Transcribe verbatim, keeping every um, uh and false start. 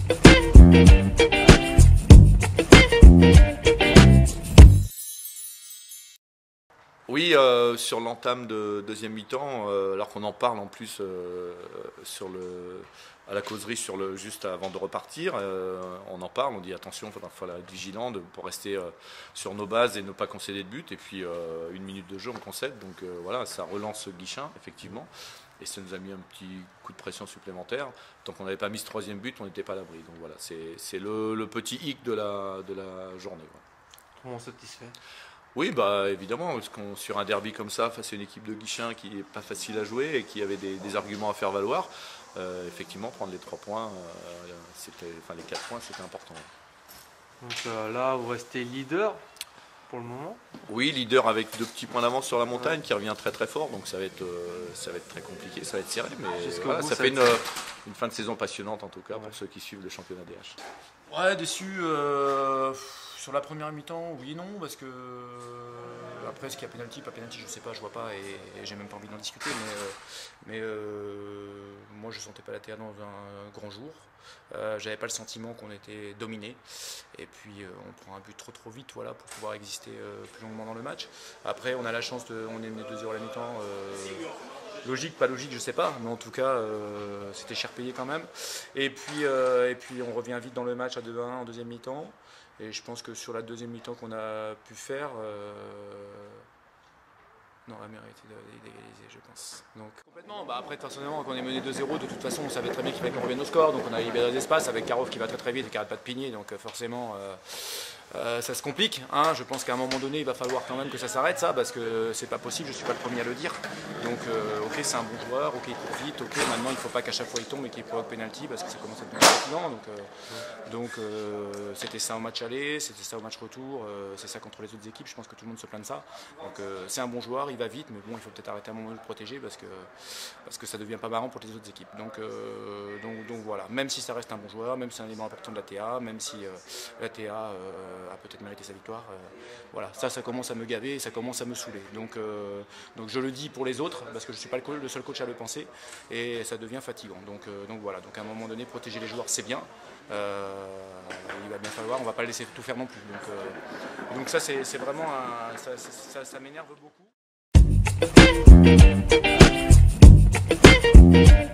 Oui, euh, sur l'entame de deuxième mi-temps, euh, alors qu'on en parle en plus euh, sur le, à la causerie sur le, juste avant de repartir, euh, on en parle, on dit attention, il faudra, faudra être vigilant de, pour rester euh, sur nos bases et ne pas concéder de but. Et puis euh, une minute de jeu, on concède, donc euh, voilà, ça relance Guichin, effectivement. Et ça nous a mis un petit coup de pression supplémentaire. Tant qu'on n'avait pas mis ce troisième but, on n'était pas à l'abri. Donc voilà, c'est le, le petit hic de la, de la journée. Voilà. Comment satisfait? Oui, bah évidemment, parce qu'on sur un derby comme ça, face à une équipe de Guichin qui n'est pas facile à jouer et qui avait des, des arguments à faire valoir, euh, effectivement, prendre les trois points, euh, c'était, enfin les quatre points, c'était important. Donc euh, là, vous restez leader pour le moment. Oui, leader avec deux petits points d'avance sur la montagne, ouais, qui revient très très fort, donc ça va être, euh, ça va être très compliqué, ça va être serré, mais voilà, bout, ça, ça fait une, une fin de saison passionnante en tout cas, ouais, pour ceux qui suivent le championnat D H. Ouais, déçu. Euh... Sur la première mi-temps, oui et non, parce que après, est-ce qu'il y a pénalty, pas pénalty, je sais pas, je vois pas, et, et j'ai même pas envie d'en discuter, mais, euh, mais euh, moi je sentais pas la T A dans un grand jour. Euh, j'avais pas le sentiment qu'on était dominé, et puis euh, on prend un but trop trop vite, voilà, pour pouvoir exister euh, plus longuement dans le match. Après, on a la chance de, on est mené deux zéro à la mi-temps. Euh, Logique, pas logique, je sais pas, mais en tout cas, euh, c'était cher payé quand même. Et puis, euh, et puis, on revient vite dans le match à deux un en deuxième mi-temps. Et je pense que sur la deuxième mi-temps qu'on a pu faire, euh, non, la mérité d'égaliser, je pense. Donc, complètement. Bah après, personnellement, quand on est mené deux zéro, de toute façon, on savait très bien qu'il fallait qu'on revienne au score. Donc, on a libéré des espaces avec Karov qui va très très vite et qui n'arrête pas de pigner. Donc, forcément, euh, euh, ça se complique. Hein. Je pense qu'à un moment donné, il va falloir quand même que ça s'arrête, ça, parce que c'est pas possible. Je suis pas le premier à le dire. Donc, euh, ok, c'est un bon joueur. Ok, il court vite. Ok, maintenant, il faut pas qu'à chaque fois il tombe et qu'il provoque penalty parce que ça commence à être plus fatigant. Donc, euh, donc euh, c'était ça au match aller, c'était ça au match retour. Euh, c'est ça contre les autres équipes. Je pense que tout le monde se plaint de ça. Donc, euh, c'est un bon joueur. Il va vite, mais bon, il faut peut-être arrêter un moment de le protéger parce que, parce que ça devient pas marrant pour les autres équipes. Donc, euh, donc, donc voilà, même si ça reste un bon joueur, même si c'est un élément important de la T A, même si euh, la T A euh, a peut-être mérité sa victoire, euh, voilà, ça, ça commence à me gaver et ça commence à me saouler. Donc, euh, donc je le dis pour les autres parce que je ne suis pas le, le seul coach à le penser et ça devient fatigant. Donc, euh, donc voilà, donc à un moment donné, protéger les joueurs, c'est bien. Euh, il va bien falloir, on ne va pas le laisser tout faire non plus. Donc, euh, donc ça, c'est vraiment, un, ça, ça, ça, ça m'énerve beaucoup.